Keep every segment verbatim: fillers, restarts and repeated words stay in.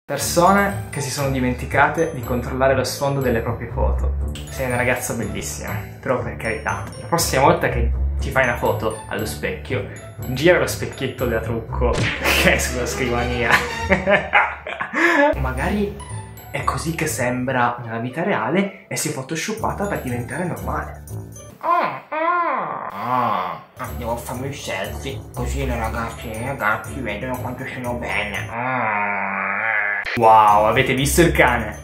Persone che si sono dimenticate di controllare lo sfondo delle proprie foto. Sei una ragazza bellissima, però per carità, la prossima volta che ti fai una foto allo specchio, gira lo specchietto da trucco che è sulla scrivania. Magari è così che sembra nella vita reale e si è photoshoppata per diventare normale. Ah, ah, ah, devo farmi il selfie, così le ragazze e i ragazzi vedono quanto sono bene. Ah. Wow, avete visto il cane?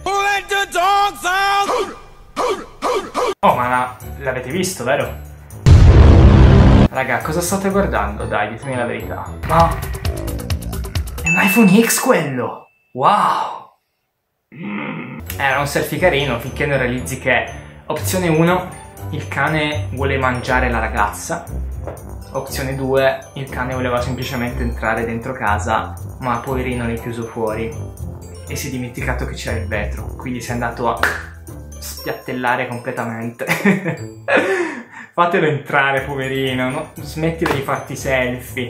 Oh, ma l'avete visto, vero? Raga, cosa state guardando? Dai, ditemi la verità. Ma è un iPhone X quello! Wow! Mm. Era un selfie carino finché non realizzi che opzione uno, il cane vuole mangiare la ragazza. Opzione due, il cane voleva semplicemente entrare dentro casa, ma poverino l'hai chiuso fuori e si è dimenticato che c'era il vetro, quindi si è andato a spiattellare completamente. Fatelo entrare, poverino, no? Smettila di farti selfie.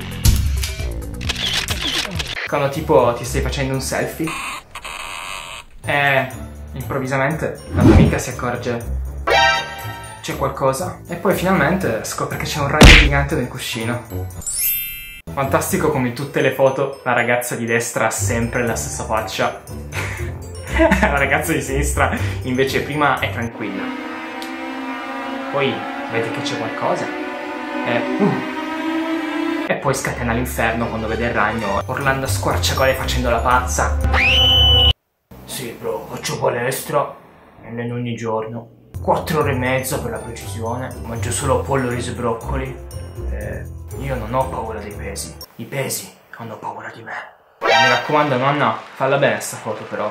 Quando tipo ti stai facendo un selfie e improvvisamente la tua amica si accorge c'è qualcosa e poi finalmente scopre che c'è un ragno gigante nel cuscino. Fantastico come in tutte le foto la ragazza di destra ha sempre la stessa faccia. La ragazza di sinistra invece prima è tranquilla, poi vede che c'è qualcosa e, uh, e poi scatena l'inferno quando vede il ragno urlando a squarciagole facendo la pazza. Sì bro, faccio palestra e alleno ogni giorno quattro ore e mezza per la precisione, mangio solo pollo, riso e broccoli e io non ho paura dei pesi, i pesi hanno paura di me. Mi raccomando nonna, falla bene sta foto però.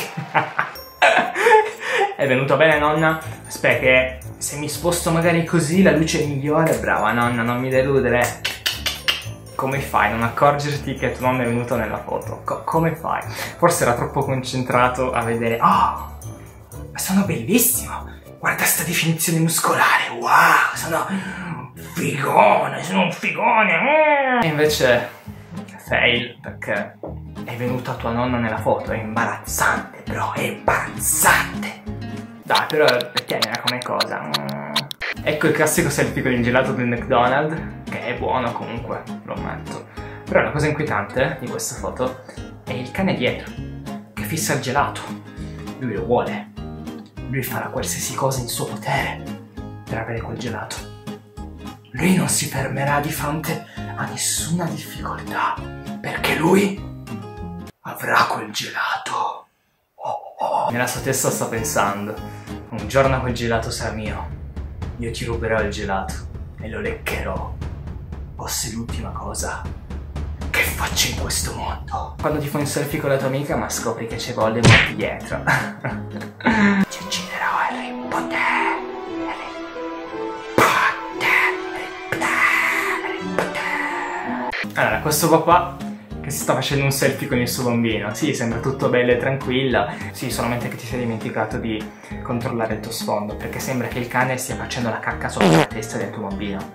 È venuta bene nonna? Aspetta che se mi sposto magari così la luce è migliore. Brava nonna, non mi deludere. Come fai a non accorgerti che tua nonna è venuta nella foto? Co come fai? Forse era troppo concentrato a vedere. Oh, ma sono bellissimo. Guarda sta definizione muscolare. Wow, sono figone, sono un figone. E invece fail, perché è venuta tua nonna nella foto. È imbarazzante, bro, è imbarazzante. Dai, però tienila come cosa. Mm. Ecco il classico selfie con il gelato del McDonald's, che è buono comunque, lo ammetto. Però la cosa inquietante di questa foto è il cane dietro, che fissa il gelato. Lui lo vuole. Lui farà qualsiasi cosa in suo potere per avere quel gelato. Lui non si fermerà di fronte a nessuna difficoltà, perché lui avrà quel gelato. Oh, oh. Nella sua testa sta pensando, un giorno quel gelato sarà mio, io ti ruberò il gelato e lo leccherò, fosse l'ultima cosa che faccio in questo mondo. Quando ti fai un selfie con la tua amica ma scopri che c'è Voldemort dietro. Ti ucciderò Harry Potter. Harry Potter. Harry Potter. Allora, questo papà che si sta facendo un selfie con il suo bambino. Sì, sembra tutto bello e tranquilla. Sì, solamente che ti sei dimenticato di controllare il tuo sfondo, perché sembra che il cane stia facendo la cacca sopra la testa del tuo bambino.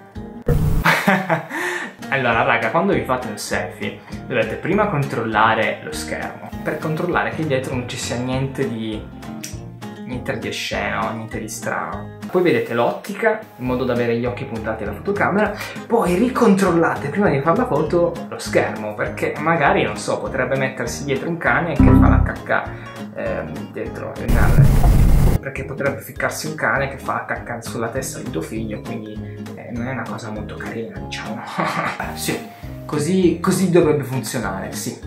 Allora raga, quando vi fate un selfie dovete prima controllare lo schermo per controllare che dietro non ci sia niente di niente di osceno, niente di strano. Poi vedete l'ottica in modo da avere gli occhi puntati alla fotocamera. Poi ricontrollate prima di fare la foto lo schermo, perché magari, non so, potrebbe mettersi dietro un cane che fa la cacca eh, dietro il naso, perché potrebbe ficcarsi un cane che fa la cacca sulla testa di tuo figlio, quindi eh, non è una cosa molto carina, diciamo. Sì, così, così dovrebbe funzionare, sì.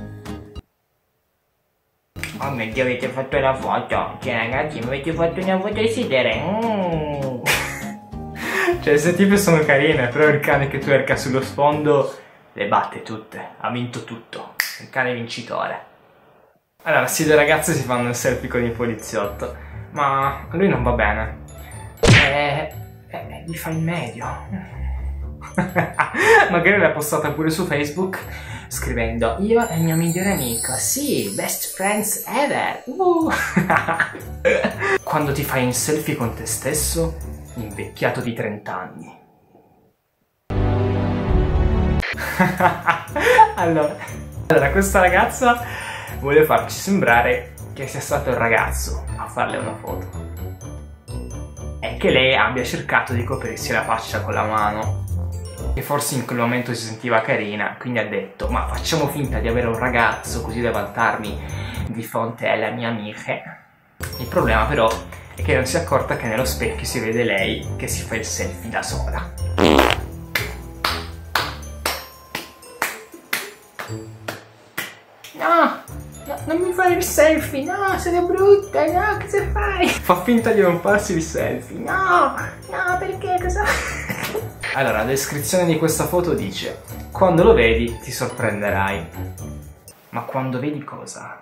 Oh mio Dio, avete fatto la foto. Cioè ragazzi, mi avete fatto una foto a sedere. Mm. Cioè queste tipe sono carine, però il cane che twerka sullo sfondo le batte tutte, ha vinto tutto, il cane vincitore. Allora, sì, le ragazze si fanno il selfie con il poliziotto, ma a lui non va bene. E, e gli fa il medio. Magari l'ha postata pure su Facebook scrivendo io e il mio migliore amico, sì, best friends ever. Uh. Quando ti fai un selfie con te stesso invecchiato di trenta anni. allora, allora questa ragazza vuole farci sembrare che sia stato il ragazzo a farle una foto e che lei abbia cercato di coprirsi la faccia con la mano, e forse in quel momento si sentiva carina, quindi ha detto: ma facciamo finta di avere un ragazzo così da vantarmi di fronte alle mie amiche. Il problema però è che non si è accorta che nello specchio si vede lei che si fa il selfie da sola. No, no, non mi fare il selfie, no, sono brutta, no, cosa fai? Fa finta di non farsi il selfie. No, no, perché, cosa? Allora, la descrizione di questa foto dice: quando lo vedi ti sorprenderai. Ma quando vedi cosa?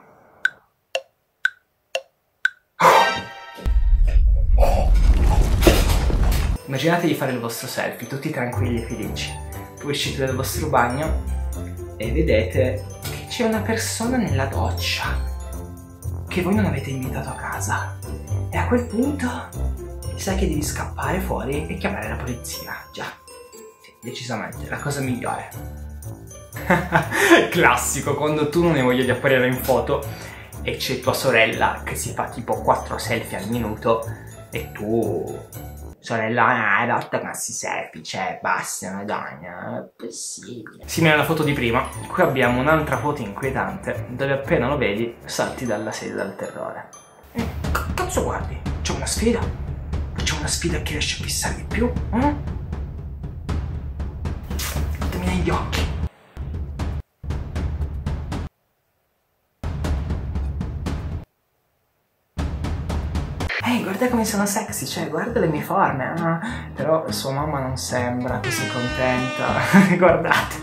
Immaginate di fare il vostro selfie, tutti tranquilli e felici. Poi uscite dal vostro bagno e vedete che c'è una persona nella doccia che voi non avete invitato a casa. E a quel punto sai che devi scappare fuori e chiamare la polizia. Già, sì, decisamente, la cosa migliore. Classico, quando tu non hai voglia di apparire in foto e c'è tua sorella che si fa tipo quattro selfie al minuto e tu... sorella, no, è rotta che si selfie, cioè, basta, madonna, non è possibile. Simile alla foto di prima, qui abbiamo un'altra foto inquietante, dove appena lo vedi salti dalla sedia dal terrore. Eh, cazzo guardi? C'è una sfida? C'è una sfida che riesce a fissare di più? Eh? Guardami negli occhi. Ehi, guarda come sono sexy, cioè, guarda le mie forme. Ah, però sua mamma non sembra così contenta. Guardate.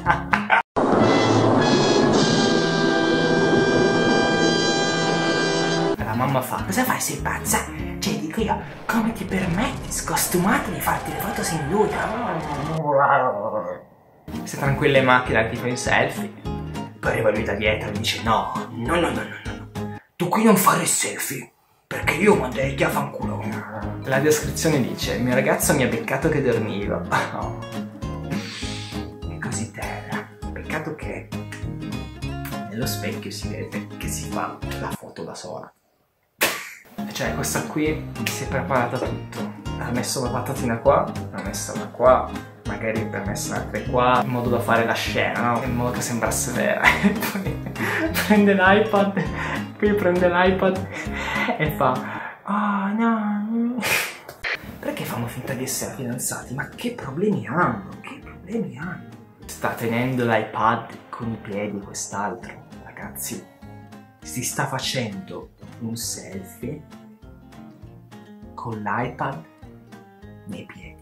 La mamma fa: cosa fai, sei pazza? Cioè, dico io, come ti permetti, scostumata, di farti le foto seduta? Sei tranquilla in macchina, ti fai il selfie. Poi arriva lui da dietro e dice: no, no, no, no, no, no, tu qui non fare il selfie, perché io manderei chi a fanculo. La descrizione dice: il mio ragazzo mi ha beccato che dormivo. Oh. E così terra. Peccato che nello specchio si vede che si fa la foto da sola. Cioè, questa qui si è preparata tutto. Ha messo la patatina qua, ha messo una qua, magari ha messo un'altra qua, in modo da fare la scena, no? In modo che sembrasse vera. E poi prende l'iPad, poi prende l'iPad e fa: oh no. Perché fanno finta di essere fidanzati? Ma che problemi hanno? Che problemi hanno? Sta tenendo l'iPad con i piedi quest'altro. Ragazzi, si sta facendo un selfie con l'iPad nei piedi.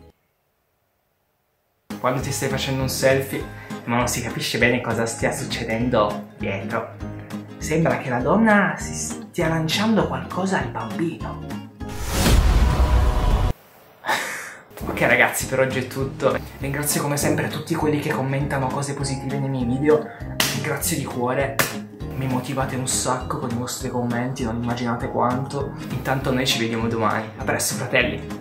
Quando ti stai facendo un selfie ma non si capisce bene cosa stia succedendo dietro, sembra che la donna si stia lanciando qualcosa al bambino. Ok ragazzi, per oggi è tutto. Ringrazio come sempre tutti quelli che commentano cose positive nei miei video. Ringrazio di cuore. Mi motivate un sacco con i vostri commenti, non immaginate quanto. Intanto noi ci vediamo domani. A presto fratelli!